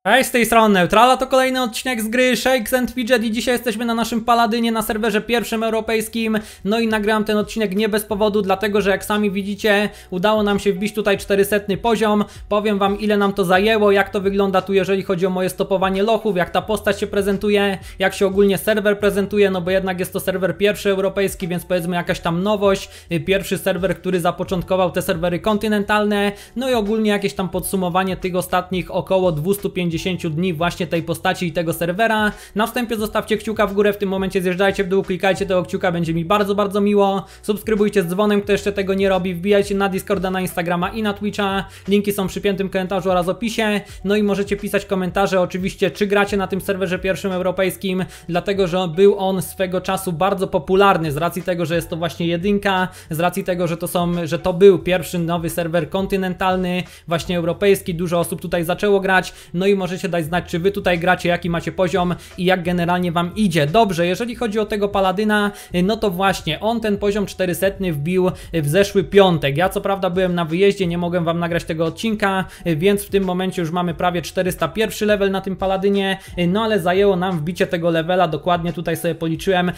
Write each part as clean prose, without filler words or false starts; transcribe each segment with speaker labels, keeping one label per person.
Speaker 1: Hej, z tej strony Neutrala, to kolejny odcinek z gry Shakes & Fidget i dzisiaj jesteśmy na naszym Paladynie na serwerze pierwszym europejskim. No i nagrałem ten odcinek nie bez powodu, dlatego że jak sami widzicie, udało nam się wbić tutaj 400 poziom. Powiem wam, ile nam to zajęło, jak to wygląda tu, jeżeli chodzi o moje stopowanie lochów, jak ta postać się prezentuje, jak się ogólnie serwer prezentuje, no bo jednak jest to serwer pierwszy europejski, więc powiedzmy jakaś tam nowość. Pierwszy serwer, który zapoczątkował te serwery kontynentalne, no i ogólnie jakieś tam podsumowanie tych ostatnich około 250 dni właśnie tej postaci i tego serwera. Na wstępie zostawcie kciuka w górę, w tym momencie zjeżdżajcie w dół, klikajcie tego kciuka, będzie mi bardzo, bardzo miło. Subskrybujcie z dzwonem, kto jeszcze tego nie robi, wbijajcie na Discorda, na Instagrama i na Twitcha. Linki są przy piętym komentarzu oraz opisie. No i możecie pisać komentarze oczywiście, czy gracie na tym serwerze pierwszym europejskim, dlatego że był on swego czasu bardzo popularny z racji tego, że jest to właśnie jedynka, z racji tego, że to był pierwszy nowy serwer kontynentalny, właśnie europejski. Dużo osób tutaj zaczęło grać, no i możecie dać znać, czy wy tutaj gracie, jaki macie poziom i jak generalnie wam idzie. Dobrze, jeżeli chodzi o tego Paladyna, no to właśnie on ten poziom 400 wbił w zeszły piątek. Ja co prawda byłem na wyjeździe, nie mogłem wam nagrać tego odcinka, więc w tym momencie już mamy prawie 401 level na tym Paladynie, no ale zajęło nam wbicie tego levela, dokładnie tutaj sobie policzyłem,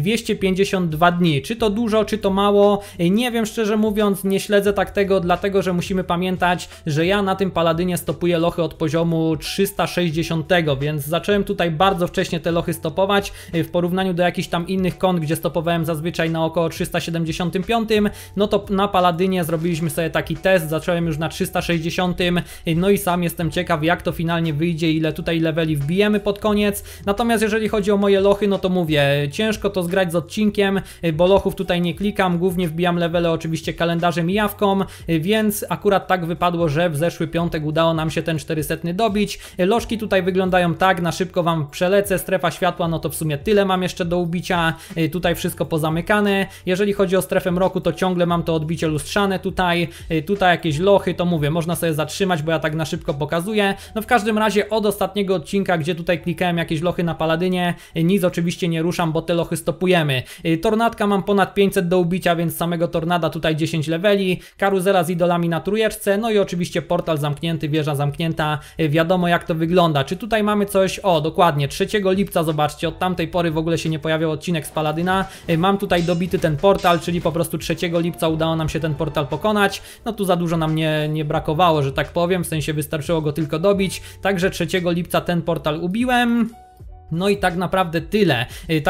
Speaker 1: 252 dni. Czy to dużo, czy to mało? Nie wiem, szczerze mówiąc, nie śledzę tak tego, dlatego że musimy pamiętać, że ja na tym Paladynie stopuję lochy od poziomu 360, więc zacząłem tutaj bardzo wcześnie te lochy stopować w porównaniu do jakichś tam innych kont, gdzie stopowałem zazwyczaj na około 375, no to na Paladynie zrobiliśmy sobie taki test, zacząłem już na 360, no i sam jestem ciekaw, jak to finalnie wyjdzie, ile tutaj leveli wbijemy pod koniec. Natomiast jeżeli chodzi o moje lochy, no to mówię, ciężko to zgrać z odcinkiem, bo lochów tutaj nie klikam, głównie wbijam levele oczywiście kalendarzem i jawką, więc akurat tak wypadło, że w zeszły piątek udało nam się ten 400 dobić. Lożki tutaj wyglądają tak, na szybko wam przelecę, strefa światła, no to w sumie tyle mam jeszcze do ubicia, tutaj wszystko pozamykane. Jeżeli chodzi o strefę mroku, to ciągle mam to odbicie lustrzane tutaj jakieś lochy, to mówię, można sobie zatrzymać, bo ja tak na szybko pokazuję. No w każdym razie od ostatniego odcinka, gdzie tutaj klikałem jakieś lochy na Paladynie, nic oczywiście nie ruszam, bo te lochy stopujemy. Tornadka mam ponad 500 do ubicia, więc samego tornada tutaj 10 leveli, karuzela z idolami na trójeczce, no i oczywiście portal zamknięty, wieża zamknięta, wiadomo jak to wygląda. Czy tutaj mamy coś? O, dokładnie, 3 lipca, zobaczcie, od tamtej pory w ogóle się nie pojawiał odcinek z Paladyna. Mam tutaj dobity ten portal, czyli po prostu 3 lipca udało nam się ten portal pokonać. No tu za dużo nam nie brakowało, że tak powiem, w sensie wystarczyło go tylko dobić. Także 3 lipca ten portal ubiłem. No i tak naprawdę tyle.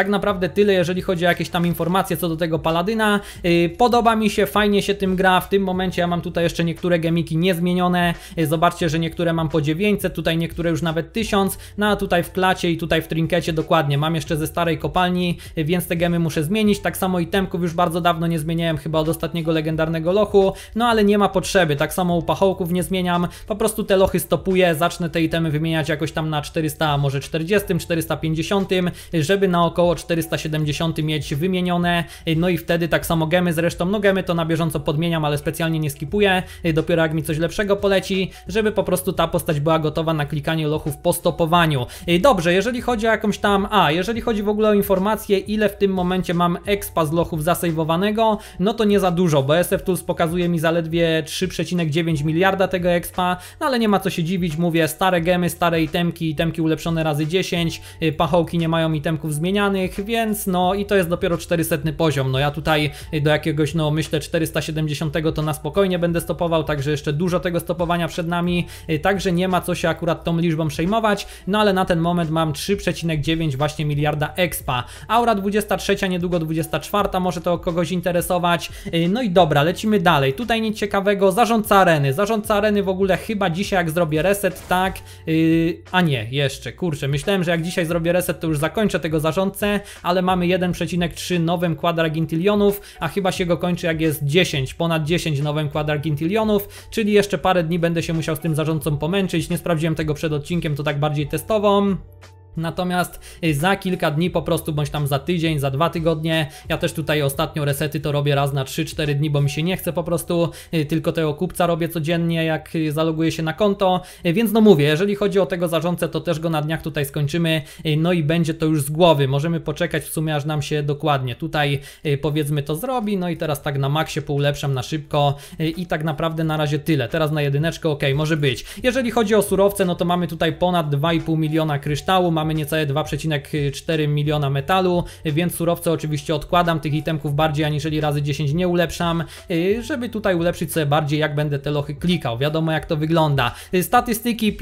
Speaker 1: Jeżeli chodzi o jakieś tam informacje co do tego Paladyna. Podoba mi się, fajnie się tym gra. W tym momencie ja mam tutaj jeszcze niektóre gemiki niezmienione. Zobaczcie, że niektóre mam po 900, tutaj niektóre już nawet 1000. No a tutaj w klacie i tutaj w trinkecie dokładnie mam jeszcze ze starej kopalni, więc te gemy muszę zmienić. Tak samo itemków już bardzo dawno nie zmieniałem, chyba od ostatniego legendarnego lochu. No ale nie ma potrzeby. Tak samo u pachołków nie zmieniam. Po prostu te lochy stopuję. Zacznę te itemy wymieniać jakoś tam na 400, może 40, 450, żeby na około 470 mieć wymienione. No i wtedy tak samo gemy zresztą, no gemy to na bieżąco podmieniam, ale specjalnie nie skipuję, dopiero jak mi coś lepszego poleci, żeby po prostu ta postać była gotowa na klikanie lochów po stopowaniu. Dobrze, jeżeli chodzi o jakąś tam, jeżeli chodzi w ogóle o informację, ile w tym momencie mam expa z lochów zasejwowanego, no to nie za dużo, bo SF Tools pokazuje mi zaledwie 3,9 miliarda tego expa, no ale nie ma co się dziwić, mówię, stare gemy, stare itemki ulepszone razy 10, pachołki nie mają itemków zmienianych, więc no i to jest dopiero 400 poziom. No ja tutaj do jakiegoś, no myślę 470 to na spokojnie będę stopował, także jeszcze dużo tego stopowania przed nami, także nie ma co się akurat tą liczbą przejmować, no ale na ten moment mam 3,9 właśnie miliarda expa. Aura 23, niedługo 24, może to kogoś interesować. No i dobra, lecimy dalej. Tutaj nic ciekawego, zarządca areny w ogóle chyba dzisiaj jak zrobię reset, tak, a nie, jeszcze, kurczę, myślałem, że jak dzisiaj zrobię reset, to już zakończę tego zarządcę, ale mamy 1,3 nowym quadragintillionów, a chyba się go kończy jak jest 10, ponad 10 nowym quadragintillionów, czyli jeszcze parę dni będę się musiał z tym zarządcą pomęczyć. Nie sprawdziłem tego przed odcinkiem, to tak bardziej testowo. Natomiast za kilka dni po prostu, bądź tam za tydzień, za 2 tygodnie, ja też tutaj ostatnio resety to robię raz na 3-4 dni, bo mi się nie chce po prostu, tylko tego kupca robię codziennie, jak zaloguję się na konto, więc no mówię, jeżeli chodzi o tego zarządcę, to też go na dniach tutaj skończymy, no i będzie to już z głowy, możemy poczekać w sumie, aż nam się dokładnie tutaj powiedzmy to zrobi, no i teraz tak na maksie poulepszam na szybko i tak naprawdę na razie tyle, teraz na jedyneczkę, ok, może być. Jeżeli chodzi o surowce, no to mamy tutaj ponad 2,5 miliona kryształu, mamy niecałe 2,4 miliona metalu, więc surowce oczywiście odkładam, tych itemków bardziej aniżeli razy 10 nie ulepszam, żeby tutaj ulepszyć sobie bardziej, jak będę te lochy klikał, wiadomo jak to wygląda. Statystyki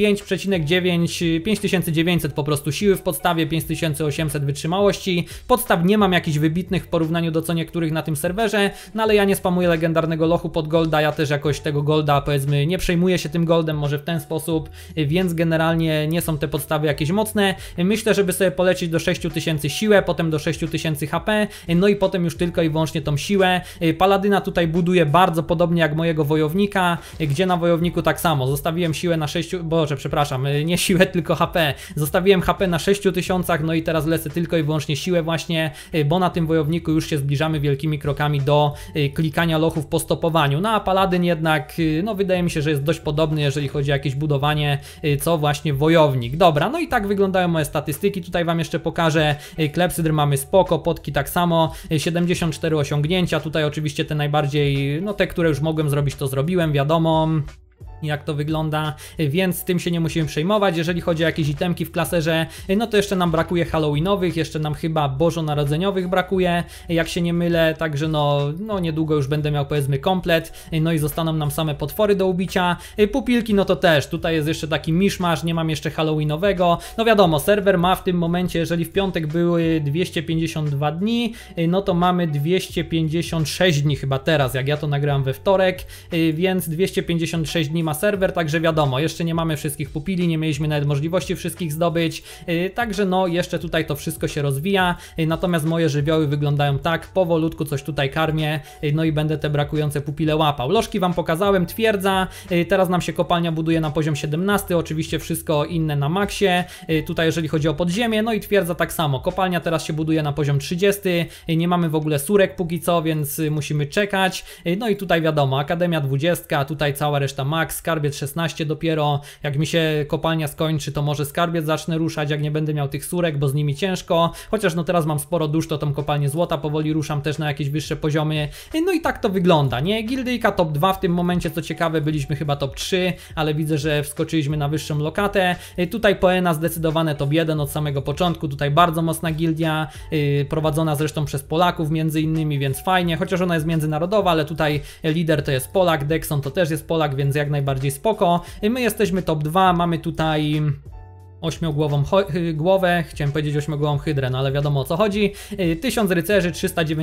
Speaker 1: 5,9, 5900 po prostu siły w podstawie, 5800 wytrzymałości, podstaw nie mam jakichś wybitnych w porównaniu do co niektórych na tym serwerze, no ale ja nie spamuję legendarnego lochu pod golda, ja też jakoś tego golda powiedzmy nie przejmuję się tym goldem, może w ten sposób, więc generalnie nie są te podstawy jakieś mocne. Myślę, żeby sobie polecieć do 6000 siłę, potem do 6000 HP, no i potem już tylko i wyłącznie tą siłę. Paladyna tutaj buduję bardzo podobnie jak mojego wojownika, gdzie na wojowniku tak samo, zostawiłem siłę na 6, boże przepraszam, nie siłę tylko HP, zostawiłem HP na 6000, no i teraz lecę tylko i wyłącznie siłę właśnie, bo na tym wojowniku już się zbliżamy wielkimi krokami do klikania lochów po stopowaniu, no a paladyn jednak, no wydaje mi się, że jest dość podobny, jeżeli chodzi o jakieś budowanie, co właśnie wojownik. Dobra, no i tak wyglądają moje statystyki, tutaj wam jeszcze pokażę, klepsydr mamy spoko, potki tak samo, 74 osiągnięcia, tutaj oczywiście te najbardziej, no te, które już mogłem zrobić, to zrobiłem, wiadomo jak to wygląda, więc tym się nie musimy przejmować. Jeżeli chodzi o jakieś itemki w klaserze, no to jeszcze nam brakuje halloweenowych, jeszcze nam chyba bożonarodzeniowych brakuje, jak się nie mylę, także no niedługo już będę miał powiedzmy komplet, no i zostaną nam same potwory do ubicia. Pupilki, no to też, tutaj jest jeszcze taki miszmasz, nie mam jeszcze halloweenowego, no wiadomo, serwer ma w tym momencie, jeżeli w piątek były 252 dni, no to mamy 256 dni chyba teraz, jak ja to nagrałem we wtorek, więc 256 dni ma serwer, także wiadomo, jeszcze nie mamy wszystkich pupili, nie mieliśmy nawet możliwości wszystkich zdobyć, także no jeszcze tutaj to wszystko się rozwija, natomiast moje żywioły wyglądają tak, powolutku coś tutaj karmię, no i będę te brakujące pupile łapał. Lożki wam pokazałem, twierdza, teraz nam się kopalnia buduje na poziom 17, oczywiście wszystko inne na maksie, tutaj jeżeli chodzi o podziemie, no i twierdza tak samo, kopalnia teraz się buduje na poziom 30, nie mamy w ogóle surek póki co, więc musimy czekać, no i tutaj wiadomo, akademia 20, tutaj cała reszta max, skarbiec 16 dopiero, jak mi się kopalnia skończy, to może skarbiec zacznę ruszać, jak nie będę miał tych surek, bo z nimi ciężko, chociaż no teraz mam sporo dusz, to tą kopalnię złota powoli ruszam też na jakieś wyższe poziomy, no i tak to wygląda, nie? Gildyjka top 2 w tym momencie, co ciekawe, byliśmy chyba top 3, ale widzę, że wskoczyliśmy na wyższą lokatę, tutaj Poena zdecydowane top 1 od samego początku, tutaj bardzo mocna gildia, prowadzona zresztą przez Polaków między innymi, więc fajnie, chociaż ona jest międzynarodowa, ale tutaj lider to jest Polak, Dexon to też jest Polak, więc jak najbardziej spoko. My jesteśmy top 2, mamy tutaj 8-głową głowę, chciałem powiedzieć 8-głową hydrę, no ale wiadomo o co chodzi. 1000 rycerzy,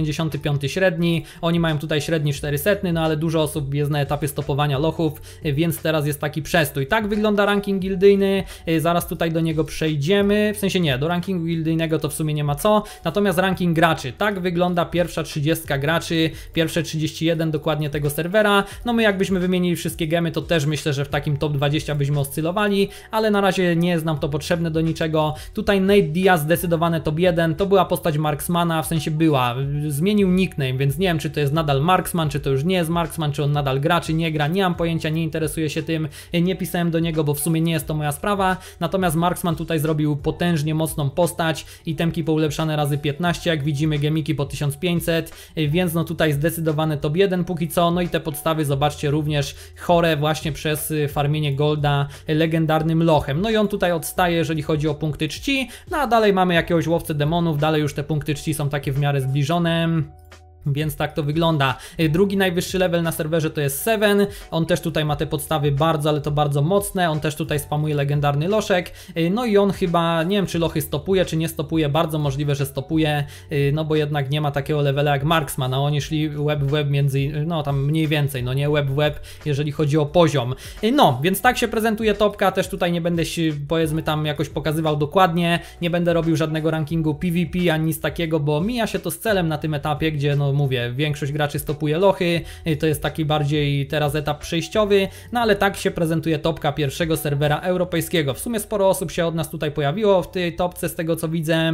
Speaker 1: 395 średni, oni mają tutaj średni 400, no ale dużo osób jest na etapie stopowania lochów, więc teraz jest taki przestój. Tak wygląda ranking gildyjny, zaraz tutaj do niego przejdziemy, w sensie nie, do rankingu gildyjnego to w sumie nie ma co, natomiast ranking graczy, tak wygląda pierwsza 30 graczy, pierwsze 31 dokładnie tego serwera, no my jakbyśmy wymienili wszystkie gemy, to też myślę, że w takim top 20 byśmy oscylowali, ale na razie nie jest nam to potrzebne do niczego. Tutaj Nate Diaz zdecydowane top 1, to była postać Marksmana, w sensie była, zmienił nickname, więc nie wiem, czy to jest nadal Marksman, czy to już nie jest Marksman, czy on nadal gra, czy nie gra, nie mam pojęcia, nie interesuję się tym, nie pisałem do niego, bo w sumie nie jest to moja sprawa, natomiast Marksman tutaj zrobił potężnie mocną postać, itemki poulepszane razy 15, jak widzimy, gemiki po 1500, więc no tutaj zdecydowane top 1 póki co, no i te podstawy zobaczcie również chore właśnie przez farmienie golda legendarnym lochem, no i on tutaj odstaje, jeżeli chodzi o punkty czci, no a dalej mamy jakiegoś łowcę demonów, dalej już te punkty czci są takie w miarę zbliżone. Więc tak to wygląda. Drugi najwyższy level na serwerze to jest Seven, on też tutaj ma te podstawy bardzo, ale to bardzo mocne, on też tutaj spamuje legendarny loszek, no i on chyba, nie wiem czy lochy stopuje, czy nie stopuje, bardzo możliwe, że stopuje, no bo jednak nie ma takiego levela jak Marksman, a oni szli łeb w łeb między, no tam mniej więcej, no nie łeb w łeb, jeżeli chodzi o poziom. No, więc tak się prezentuje topka, też tutaj nie będę się, powiedzmy, tam jakoś pokazywał dokładnie, nie będę robił żadnego rankingu PvP, ani nic takiego, bo mija się to z celem na tym etapie, gdzie no mówię, większość graczy stopuje lochy, to jest taki bardziej teraz etap przejściowy, no ale tak się prezentuje topka pierwszego serwera europejskiego. W sumie sporo osób się od nas tutaj pojawiło w tej topce, z tego co widzę.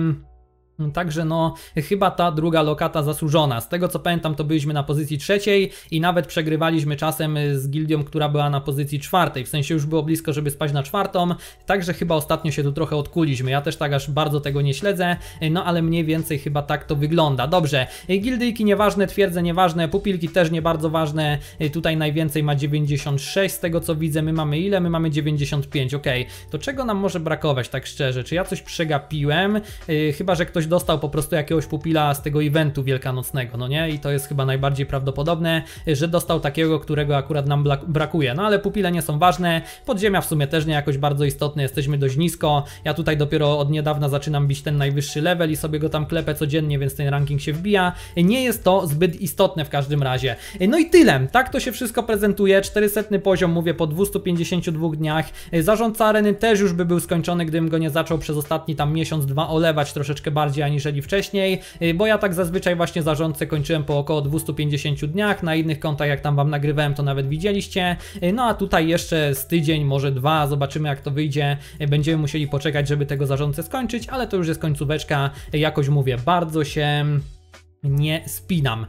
Speaker 1: Także no, chyba ta druga lokata zasłużona. Z tego co pamiętam, to byliśmy na pozycji trzeciej i nawet przegrywaliśmy czasem z gildią, która była na pozycji czwartej. W sensie już było blisko, żeby spaść na czwartą, także chyba ostatnio się tu trochę odkuliśmy. Ja też tak aż bardzo tego nie śledzę, no ale mniej więcej chyba tak to wygląda. Dobrze, gildyjki nieważne, twierdze nieważne, pupilki też nie bardzo ważne. Tutaj najwięcej ma 96, z tego co widzę. My mamy ile? My mamy 95, ok. To czego nam może brakować, tak szczerze? Czy ja coś przegapiłem? Chyba, że ktoś dostał po prostu jakiegoś pupila z tego eventu wielkanocnego, no nie? I to jest chyba najbardziej prawdopodobne, że dostał takiego, którego akurat nam brakuje. No ale pupile nie są ważne, podziemia w sumie też nie jakoś bardzo istotne, jesteśmy dość nisko. Ja tutaj dopiero od niedawna zaczynam bić ten najwyższy level i sobie go tam klepę codziennie, więc ten ranking się wbija. Nie jest to zbyt istotne w każdym razie. No i tyle, tak to się wszystko prezentuje. 400 poziom, mówię, po 252 dniach. Zarządca areny też już by był skończony, gdybym go nie zaczął przez ostatni tam miesiąc, dwa olewać troszeczkę bardziej aniżeli wcześniej, bo ja tak zazwyczaj właśnie zarządcę kończyłem po około 250 dniach, na innych kontach jak tam wam nagrywałem to nawet widzieliście, no a tutaj jeszcze z tydzień, może dwa, zobaczymy jak to wyjdzie, będziemy musieli poczekać, żeby tego zarządcę skończyć, ale to już jest końcóweczka, jakoś mówię, bardzo się nie spinam.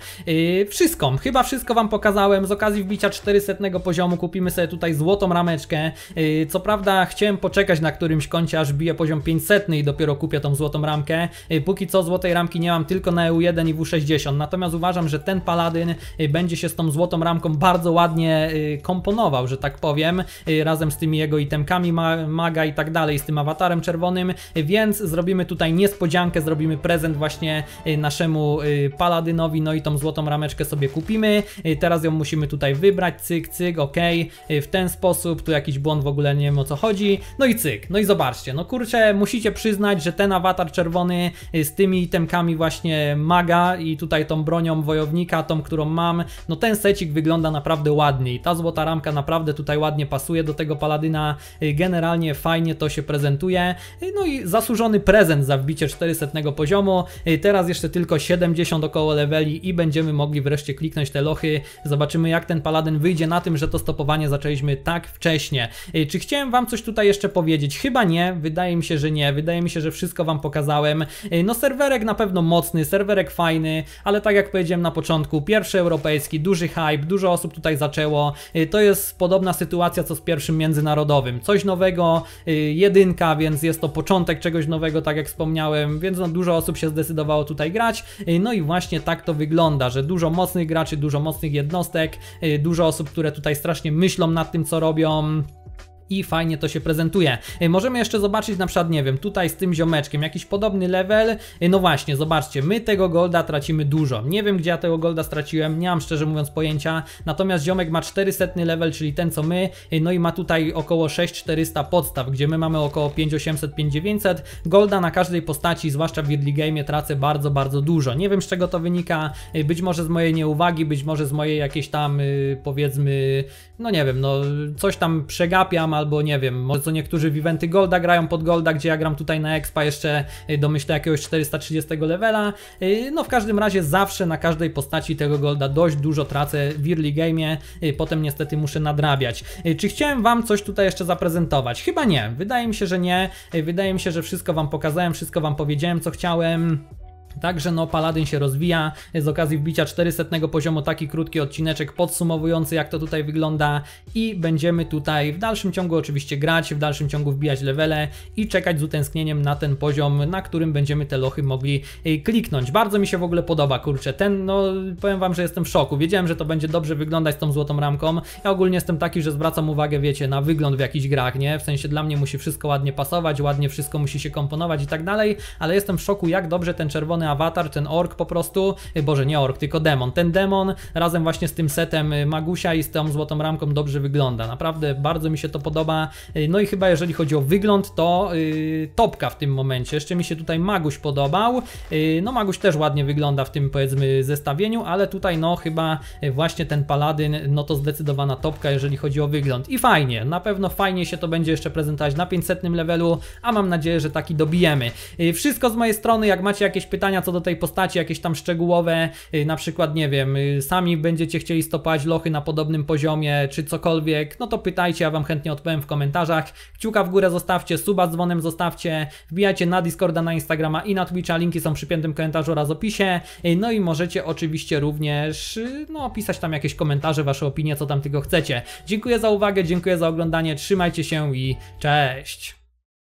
Speaker 1: Chyba wszystko wam pokazałem. Z okazji wbicia 400 poziomu kupimy sobie tutaj złotą rameczkę. Co prawda chciałem poczekać na którymś koncie, aż bije poziom 500 i dopiero kupię tą złotą ramkę. Póki co złotej ramki nie mam, tylko na EU1 i W60. Natomiast uważam, że ten paladyn będzie się z tą złotą ramką bardzo ładnie komponował, że tak powiem, razem z tymi jego itemkami maga i tak dalej, z tym awatarem czerwonym, więc zrobimy tutaj niespodziankę, zrobimy prezent właśnie naszemu paladynowi, no i tą złotą rameczkę sobie kupimy. Teraz ją musimy tutaj wybrać, cyk, cyk, ok, w ten sposób, tu jakiś błąd, w ogóle nie wiem o co chodzi, no i cyk, no i zobaczcie, no kurczę, musicie przyznać, że ten awatar czerwony z tymi itemkami właśnie maga i tutaj tą bronią wojownika, tą, którą mam, no ten secik wygląda naprawdę ładnie i ta złota ramka naprawdę tutaj ładnie pasuje do tego paladyna, generalnie fajnie to się prezentuje, no i zasłużony prezent za wbicie 400 poziomu, teraz jeszcze tylko 70 około leveli i będziemy mogli wreszcie kliknąć te lochy. Zobaczymy jak ten paladyn wyjdzie na tym, że to stopowanie zaczęliśmy tak wcześnie. Czy chciałem wam coś tutaj jeszcze powiedzieć? Chyba nie, wydaje mi się, że nie. Wydaje mi się, że wszystko wam pokazałem. No serwerek na pewno mocny, serwerek fajny, ale tak jak powiedziałem na początku, pierwszy europejski, duży hype, dużo osób tutaj zaczęło. To jest podobna sytuacja co z pierwszym międzynarodowym. Coś nowego, jedynka, więc jest to początek czegoś nowego, tak jak wspomniałem, więc no, dużo osób się zdecydowało tutaj grać. No i właśnie tak to wygląda, że dużo mocnych graczy, dużo mocnych jednostek, dużo osób, które tutaj strasznie myślą nad tym, co robią. I fajnie to się prezentuje. Możemy jeszcze zobaczyć na przykład, nie wiem, tutaj z tym ziomeczkiem jakiś podobny level. No właśnie, zobaczcie, my tego golda tracimy dużo. Nie wiem gdzie ja tego golda straciłem, nie mam szczerze mówiąc pojęcia. Natomiast ziomek ma 400 level, czyli ten co my. No i ma tutaj około 6400 podstaw, gdzie my mamy około 5800, 5900. Golda na każdej postaci, zwłaszcza w early game tracę bardzo, bardzo dużo. Nie wiem z czego to wynika, być może z mojej nieuwagi, być może z mojej jakiejś tam powiedzmy, no nie wiem, no coś tam przegapiam, albo nie wiem, może co niektórzy w eventy golda grają pod golda, gdzie ja gram tutaj na expa jeszcze domyślę jakiegoś 430 levela. No w każdym razie zawsze na każdej postaci tego golda dość dużo tracę w early game'ie, potem niestety muszę nadrabiać. Czy chciałem wam coś tutaj jeszcze zaprezentować? Chyba nie, wydaje mi się, że nie. Wydaje mi się, że wszystko wam pokazałem, wszystko wam powiedziałem, co chciałem. Także no paladyn się rozwija, z okazji wbicia 400 poziomu taki krótki odcineczek podsumowujący jak to tutaj wygląda i będziemy tutaj w dalszym ciągu oczywiście grać, w dalszym ciągu wbijać levele i czekać z utęsknieniem na ten poziom, na którym będziemy te lochy mogli kliknąć. Bardzo mi się w ogóle podoba, kurczę, ten, no powiem wam, że jestem w szoku, wiedziałem, że to będzie dobrze wyglądać z tą złotą ramką. Ja ogólnie jestem taki, że zwracam uwagę, wiecie, na wygląd w jakichś grach, nie? W sensie dla mnie musi wszystko ładnie pasować, ładnie wszystko musi się komponować i tak dalej, ale jestem w szoku jak dobrze ten czerwony awatar, ten ork po prostu, boże nie ork, tylko demon, ten demon razem właśnie z tym setem Magusia i z tą złotą ramką dobrze wygląda, naprawdę bardzo mi się to podoba. No i chyba jeżeli chodzi o wygląd, to topka w tym momencie. Jeszcze mi się tutaj Maguś podobał, no Maguś też ładnie wygląda w tym powiedzmy zestawieniu, ale tutaj no chyba właśnie ten paladyn, no to zdecydowana topka jeżeli chodzi o wygląd i fajnie, na pewno fajnie się to będzie jeszcze prezentować na 500 levelu, a mam nadzieję, że taki dobijemy. Wszystko z mojej strony, jak macie jakieś pytania, pytania co do tej postaci, jakieś tam szczegółowe, na przykład nie wiem, sami będziecie chcieli stopować lochy na podobnym poziomie, czy cokolwiek, no to pytajcie, ja wam chętnie odpowiem w komentarzach. Kciuka w górę zostawcie, suba z dzwonem zostawcie, wbijajcie na Discorda, na Instagrama i na Twitcha, linki są w przypiętym komentarzu oraz opisie, no i możecie oczywiście również pisać tam jakieś komentarze, wasze opinie, co tam tylko chcecie. Dziękuję za uwagę, dziękuję za oglądanie, trzymajcie się i cześć!